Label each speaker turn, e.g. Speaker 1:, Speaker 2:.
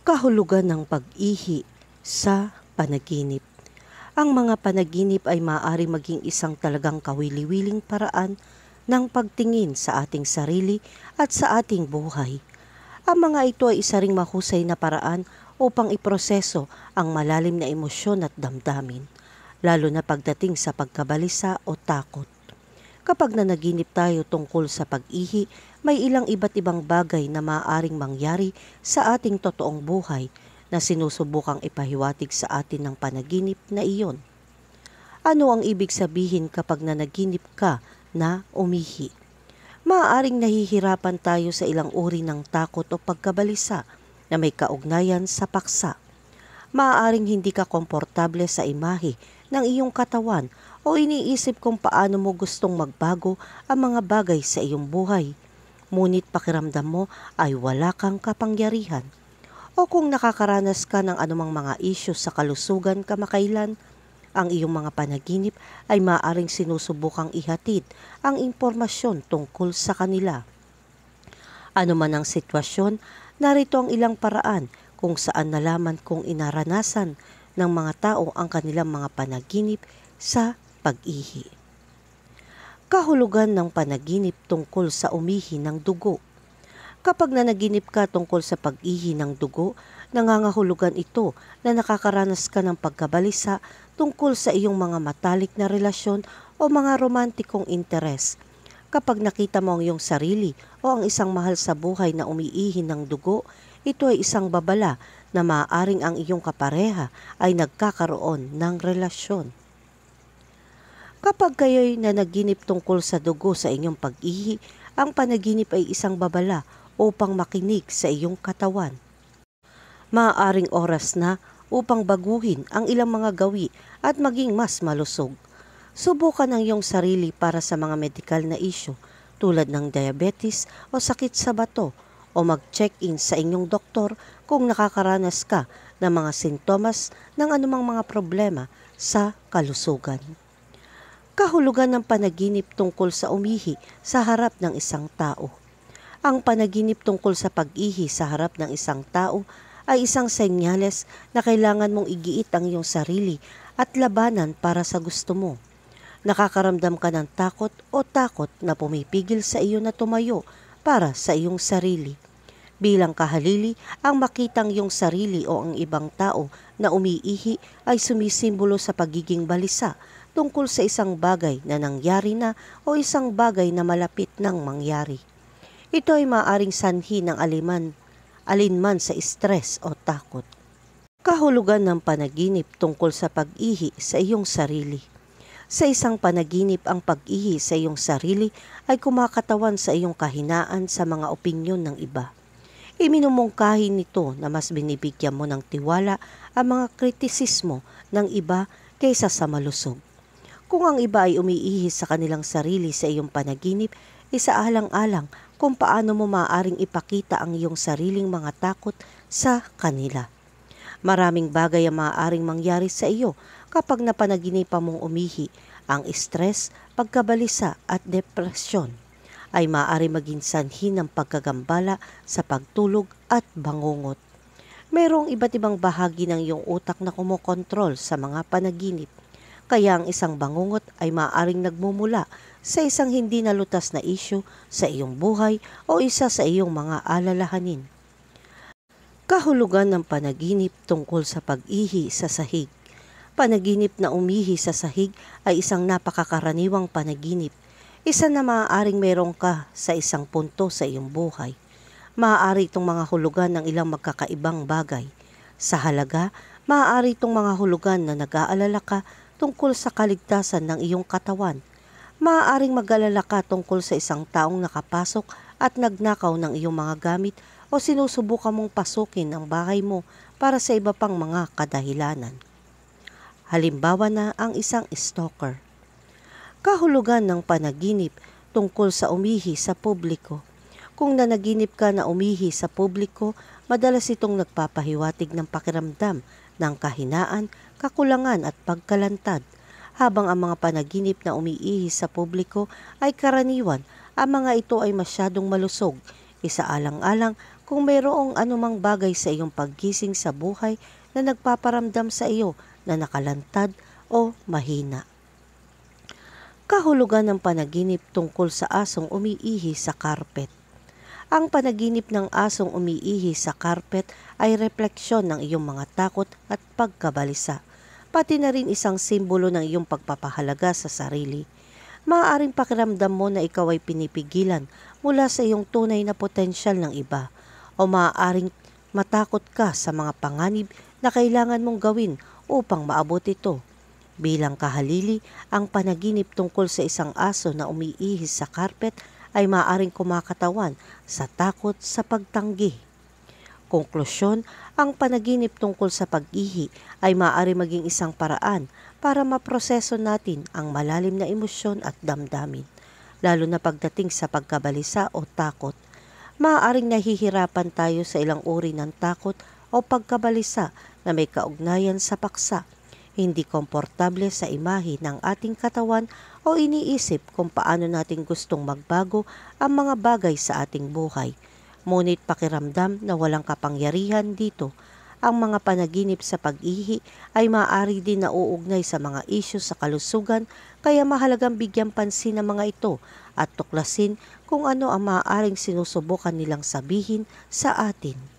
Speaker 1: Kahulugan ng pag-ihi sa panaginip. Ang mga panaginip ay maaari maging isang talagang kawili-wiling paraan ng pagtingin sa ating sarili at sa ating buhay. Ang mga ito ay isa ring mahusay na paraan upang iproseso ang malalim na emosyon at damdamin, lalo na pagdating sa pagkabalisa o takot. Kapag nanaginip tayo tungkol sa pag-ihi, may ilang iba't ibang bagay na maaaring mangyari sa ating totoong buhay na sinusubukang ipahiwatig sa atin ng panaginip na iyon. Ano ang ibig sabihin kapag nanaginip ka na umihi? Maaaring nahihirapan tayo sa ilang uri ng takot o pagkabalisa na may kaugnayan sa paksa. Maaaring hindi ka komportable sa imahe ng iyong katawan o iniisip kung paano mo gustong magbago ang mga bagay sa iyong buhay. Ngunit pakiramdam mo ay wala kang kapangyarihan. O kung nakakaranas ka ng anumang mga isyu sa kalusugan kamakailan, ang iyong mga panaginip ay maaaring sinusubukang ihatid ang impormasyon tungkol sa kanila. Ano man ang sitwasyon, narito ang ilang paraan kung saan nalaman kong inaranasan ng mga tao ang kanilang mga panaginip sa pag-ihi. Kahulugan ng panaginip tungkol sa umihi ng dugo. Kapag nanaginip ka tungkol sa pag-ihi ng dugo, nangangahulugan ito na nakakaranas ka ng pagkabalisa tungkol sa iyong mga matalik na relasyon o mga romantikong interes. Kapag nakita mo ang iyong sarili o ang isang mahal sa buhay na umiihi ng dugo, ito ay isang babala na maaaring ang iyong kapareha ay nagkakaroon ng relasyon. Kapag kayo'y nanaginip tungkol sa dugo sa inyong pag-ihi, ang panaginip ay isang babala upang makinig sa iyong katawan. Maaaring oras na upang baguhin ang ilang mga gawi at maging mas malusog. Subukan ang iyong sarili para sa mga medikal na isyu tulad ng diabetes o sakit sa bato o mag-check-in sa inyong doktor kung nakakaranas ka ng mga sintomas ng anumang mga problema sa kalusugan. Kahulugan ng panaginip tungkol sa umihi sa harap ng isang tao. Ang panaginip tungkol sa pag-ihi sa harap ng isang tao ay isang senyales na kailangan mong igiit ang iyong sarili at labanan para sa gusto mo. Nakakaramdam ka ng takot o takot na pumipigil sa iyo na tumayo para sa iyong sarili. Bilang kahalili, ang makitang iyong sarili o ang ibang tao na umiihi ay sumisimbolo sa pagiging balisa tungkol sa isang bagay na nangyari na o isang bagay na malapit nang mangyari. Ito ay maaaring sanhi ng alinman sa stress o takot. Kahulugan ng panaginip tungkol sa pag-ihi sa iyong sarili. Sa isang panaginip, ang pag-ihi sa iyong sarili ay kumakatawan sa iyong kahinaan sa mga opinyon ng iba. Iminumungkahi nito na mas binibigyan mo ng tiwala ang mga kritisismo ng iba kaysa sa malusog. Kung ang iba ay umiihi sa kanilang sarili sa iyong panaginip, isaalang-alang kung paano mo maaaring ipakita ang iyong sariling mga takot sa kanila. Maraming bagay ang maaaring mangyari sa iyo kapag napanaginipan mong umihi. Ang stress, pagkabalisa at depresyon ay maaari maging sanhi ng pagkagambala sa pagtulog at bangungot. Mayroong iba't ibang bahagi ng iyong utak na kumokontrol sa mga panaginip. Kaya ang isang bangungot ay maaaring nagmumula sa isang hindi nalutas na isyu sa iyong buhay o isa sa iyong mga alalahanin. Kahulugan ng panaginip tungkol sa pag-ihi sa sahig. Panaginip na umihi sa sahig ay isang napakakaraniwang panaginip. Isa na maaaring mayroon ka sa isang punto sa iyong buhay. Maaari itong mga hulugan ng ilang magkakaibang bagay. Sa halaga, maaari itong mga hulugan na nag-aalala ka tungkol sa kaligtasan ng iyong katawan. Maaaring mag-alala ka tungkol sa isang taong nakapasok at nagnakaw ng iyong mga gamit o sinusubukan mong pasukin ang bahay mo para sa iba pang mga kadahilanan. Halimbawa na ang isang stalker. Kahulugan ng panaginip tungkol sa umihi sa publiko. Kung nanaginip ka na umihi sa publiko, madalas itong nagpapahiwatig ng pakiramdam ng kahinaan, kakulangan at pagkalantad, habang ang mga panaginip na umiihi sa publiko ay karaniwan, ang mga ito ay masyadong malusog, isaalang-alang kung mayroong anumang bagay sa iyong paggising sa buhay na nagpaparamdam sa iyo na nakalantad o mahina. Kahulugan ng panaginip tungkol sa asong umiihi sa karpet. Ang panaginip ng asong umiihi sa karpet ay refleksyon ng iyong mga takot at pagkabalisa, pati na rin isang simbolo ng iyong pagpapahalaga sa sarili. Maaaring pakiramdam mo na ikaw ay pinipigilan mula sa iyong tunay na potensyal ng iba, o maaaring matakot ka sa mga panganib na kailangan mong gawin upang maabot ito. Bilang kahalili, ang panaginip tungkol sa isang aso na umiihi sa karpet ay maaaring kumakatawan sa takot sa pagtanggi. Konklusyon, ang panaginip tungkol sa pag-ihi ay maaari maging isang paraan para maproseso natin ang malalim na emosyon at damdamin, lalo na pagdating sa pagkabalisa o takot. Maaaring nahihirapan tayo sa ilang uri ng takot o pagkabalisa na may kaugnayan sa paksa, hindi komportable sa imahe ng ating katawan o iniisip kung paano natin gustong magbago ang mga bagay sa ating buhay. Ngunit pakiramdam na walang kapangyarihan dito. Ang mga panaginip sa pag-ihi ay maaari din nauugnay sa mga isyu sa kalusugan, kaya mahalagang bigyan pansin ang mga ito at tuklasin kung ano ang maaaring sinusubukan nilang sabihin sa atin.